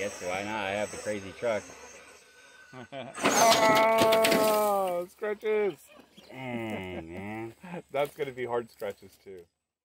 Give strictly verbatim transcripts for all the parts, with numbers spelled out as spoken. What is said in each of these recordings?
guess why not? I have the crazy truck. Oh, scratches! Dang, man. That's going to be hard scratches too.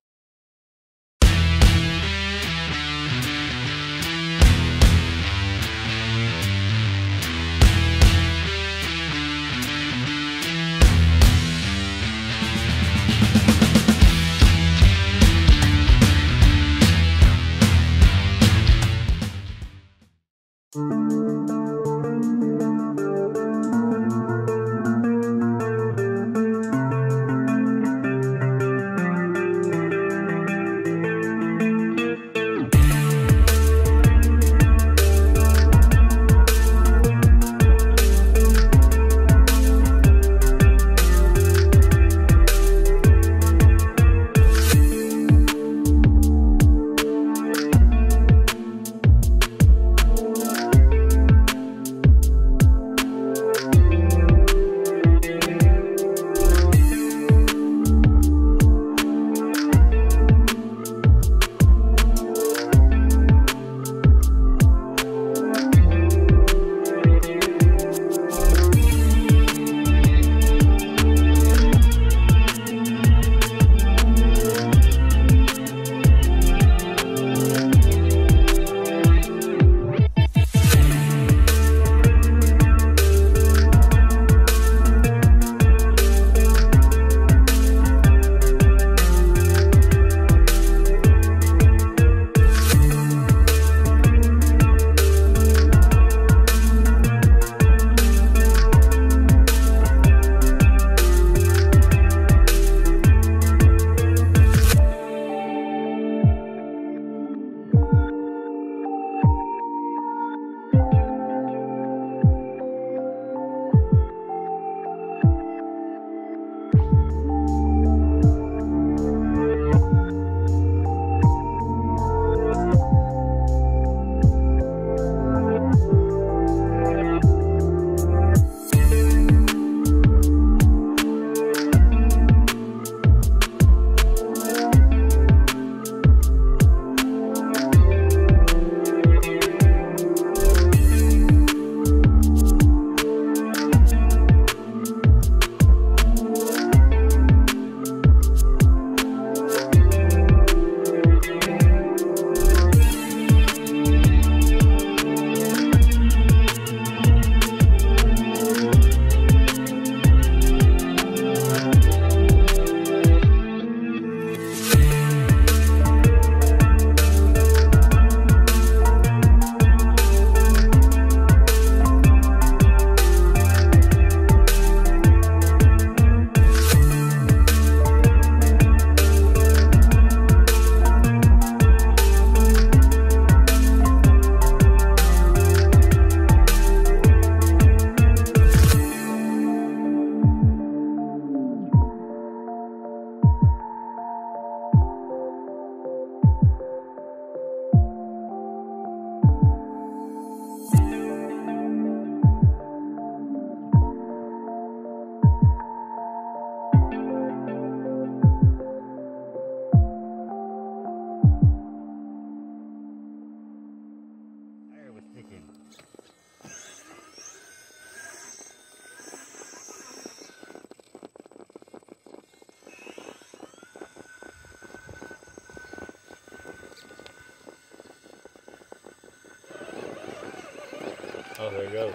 Oh, there it goes.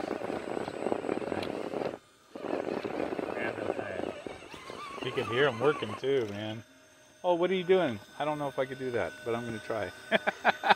You can hear them working too, man. Oh, what are you doing? I don't know if I could do that, but I'm going to try.